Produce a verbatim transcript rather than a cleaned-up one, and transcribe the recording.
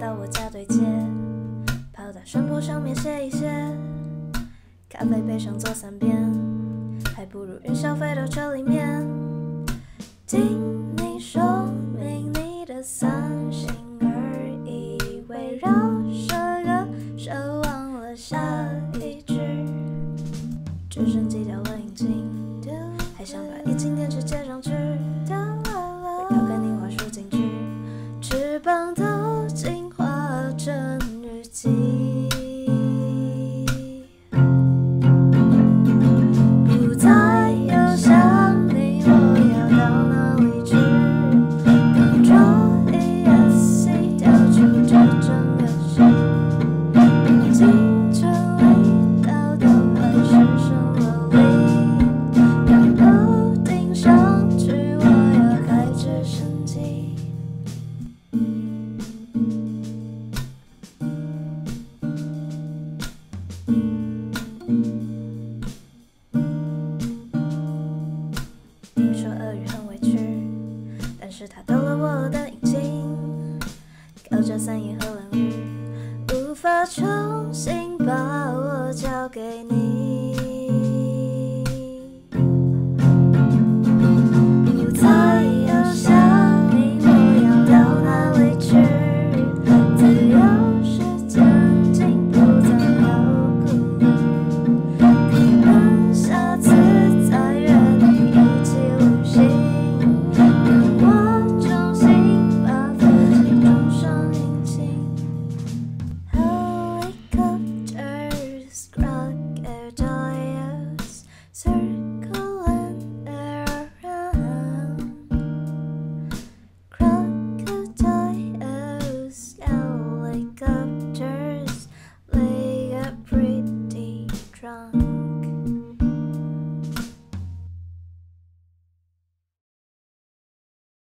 到我家对街，跑到山坡上面歇一歇，咖啡杯上坐三遍，还不如云霄飞到这里面。听你说明你的三心二意，围绕这个奢忘了下一句，直升机掉了引擎，还想把液晶电池接上去，被调侃你话术进去，翅膀都进化成日记。不再有想你，我要到哪里去 ？Control E S C 调出这整个戏，青春味道都还是剩了力，让楼顶上去，我要开直升机。听说鳄鱼很委屈，但是它都